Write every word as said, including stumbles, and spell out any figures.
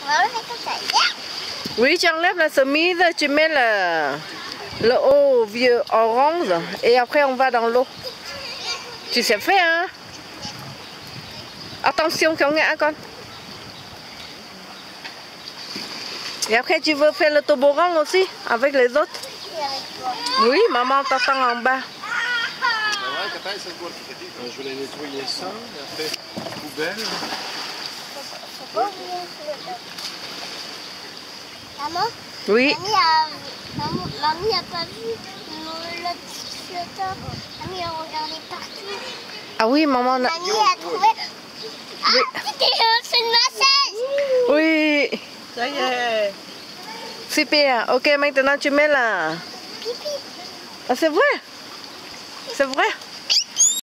va le mettre comme ça. Oui, tu enlèves la chemise, tu mets le, le haut vieux orange et après on va dans l'eau. Tu sais faire, hein? Attention, con ngã con. Et après, tu veux faire le toboggan aussi avec les autres? Oui, maman t'attend en bas. Je voulais nettoyer ça, et après, poubelle. Maman? Oui. Mamie a pas vu le petit flotteur. Mamie a regardé partout. Ah oui, maman. Mamie a trouvé. Ah, c'est une masseuse. Oui. Ça y est. Super. Ok, maintenant tu mets la... Pipi. Ah, c'est vrai? C'est vrai?